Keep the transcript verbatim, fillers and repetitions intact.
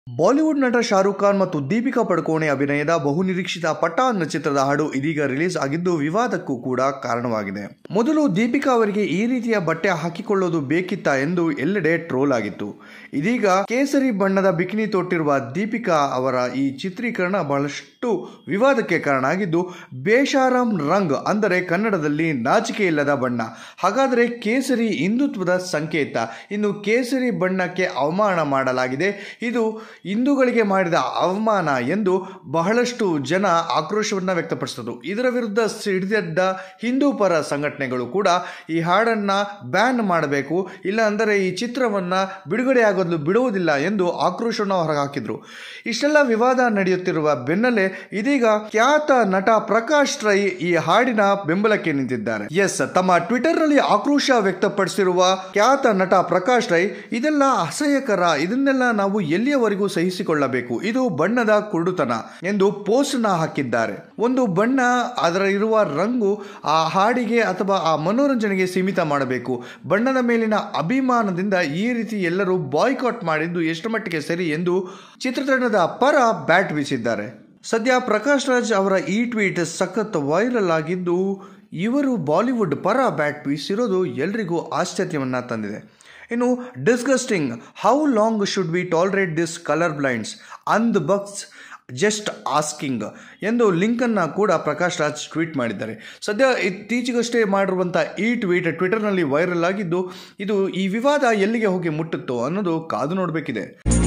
Bollywood ನಟ ಶಾರುಖ್ ಖಾನ್ ಮತ್ತು ದೀಪಿಕಾ ಪಡುಕೋಣೆ ಅಭಿನಯದ ಬಹುನಿರೀಕ್ಷಿತ ಪಠಾನ್ ಚಿತ್ರದ ಹಾಡು ಇದೀಗ ರಿಲೀಸ್ ಆಗಿದ್ದು ವಿವಾದಕ್ಕೂ ಕೂಡ ಕಾರಣವಾಗಿದೆ. ಮೊದಲು ದೀಪಿಕಾ ಅವರಿಗೆ ಈ ರೀತಿಯ ಬಟ್ಟೆ ಹಾಕಿಕೊಳ್ಳೋದು ಬೇಕಿತ್ತಾ ಎಂದು ಎಲ್ಲೆಡೆ ಟ್ರೋಲ್ ಆಗಿತ್ತು. ಇದೀಗ ಕೇಸರಿ ಬಣ್ಣದ ಬಿಕಿನಿ ತೊಟ್ಟಿರುವ ದೀಪಿಕಾ ಅವರ ಈ ಚಿತ್ರೀಕರಣ ಬಹಳಷ್ಟು ವಿವಾದಕ್ಕೆ ಕಾರಣ ಆಗಿದ್ದು, ಬೇಶಾರಂ ರಂಗ್ ಅಂದರೆ ಕನ್ನಡದಲ್ಲಿ ನಾಚಿಕೆ ಇಲ್ಲದ ಬಣ್ಣ. ಹಾಗಾದರೆ ಕೇಸರಿ ಹಿಂದುತ್ವದ ಸಂಕೇತ. ಇನ್ನು ಕೇಸರಿ ಬಣ್ಣಕ್ಕೆ ಅವಮಾನ ಮಾಡಲಾಗಿದೆ, ಇದು ಹಿಂದೂಗಳಿಗೆ ಮಾಡಿದ ಅವಮಾನ ಎಂದು ಬಹಳಷ್ಟು ಜನ ಆಕ್ರೋಶವನ್ನು ವ್ಯಕ್ತಪಡಿಸಿದರು. ಇದರ ವಿರುದ್ಧ ಸಿಡಿದೆದ್ದ ಹಿಂದೂ ಪರ ಸಂಘಟನೆಗಳು ಕೂಡ ಈ ಹಾಡನ್ನು ಬ್ಯಾನ್ ಮಾಡಬೇಕು, ಇಲ್ಲ ಅಂದರೆ ಈ ಚಿತ್ರವನ್ನು ಬಿಡುಗಡೆಯಾಗಲು ಬಿಡುವುದಿಲ್ಲ ಎಂದು ಆಕ್ರೋಶವನ್ನು ಹೊರಹಾಕಿದರು. ಇಷ್ಟೆಲ್ಲ ವಿವಾದ ನಡೆಯುತ್ತಿರುವ ಬೆನ್ನಲ್ಲೇ ಇದೀಗ ಖ್ಯಾತ ನಟ ಪ್ರಕಾಶ್ ರಾಜ್ ಈ ಹಾಡಿನ ಬೆಂಬಲಕ್ಕೆ ನಿಂತಿದ್ದಾರೆ. ಎಸ್, ತಮ್ಮ ಟ್ವಿಟರ್ ನಲ್ಲಿ ಆಕ್ರೋಶ ವ್ಯಕ್ತಪಡಿಸಿರುವ ಖ್ಯಾತ ನಟ ಪ್ರಕಾಶ್ ರಾಜ್, ಇದೆಲ್ಲ ಅಸಹ್ಯಕರ, ಇದನ್ನೆಲ್ಲ ನಾವು ಎಲ್ಲಿಯವರೆಗೂ ಸಹಿಸಿಕೊಳ್ಳಬೇಕು, ಇದು ಬಣ್ಣದ ಕುರುಡುತನ ಎಂದು ಪೋಸ್ಟ್ ನ ಹಾಕಿದ್ದಾರೆ. ಒಂದು ಬಣ್ಣ, ಅದರ ಇರುವ ರಂಗು ಆ ಹಾಡಿಗೆ ಅಥವಾ ಆ ಮನೋರಂಜನೆಗೆ ಸೀಮಿತ ಮಾಡಬೇಕು. ಬಣ್ಣದ ಮೇಲಿನ ಅಭಿಮಾನದಿಂದ ಈ ರೀತಿ ಎಲ್ಲರೂ ಬಾಯ್ಕಾಟ್ ಮಾಡಿದ್ದು ಎಷ್ಟು ಮಟ್ಟಿಗೆ ಸರಿ ಎಂದು ಚಿತ್ರತಂಡದ ಪರ ಬ್ಯಾಟ್ ಬೀಸಿದ್ದಾರೆ. ಸದ್ಯ ಪ್ರಕಾಶ್ ರಾಜ್ ಅವರ ಈ ಟ್ವೀಟ್ ಸಖತ್ ವೈರಲ್ ಆಗಿದ್ದು, ಇವರು ಬಾಲಿವುಡ್ ಪರ ಬ್ಯಾಟ್ ಬೀಸಿರೋದು ಎಲ್ರಿಗೂ ಆಶ್ಚರ್ಯವನ್ನ ತಂದಿದೆ. ಇನ್ನು disgusting, how long should we tolerate this colour blinds and bucks just asking ಎಂದು ಲಿಂಕನ್ನು ಕೂಡ ಪ್ರಕಾಶ್ ರಾಜ್ ಟ್ವೀಟ್ ಮಾಡಿದ್ದಾರೆ. ಸದ್ಯ ಇತ್ತೀಚೆಗಷ್ಟೇ ಮಾಡಿರುವಂಥ ಈ ಟ್ವೀಟ್ ಟ್ವಿಟರ್ನಲ್ಲಿ ವೈರಲ್ ಆಗಿದ್ದು, ಇದು ಈ ವಿವಾದ ಎಲ್ಲಿಗೆ ಹೋಗಿ ಮುಟ್ಟುತ್ತೋ ಅನ್ನೋದು ಕಾದು ನೋಡಬೇಕಿದೆ.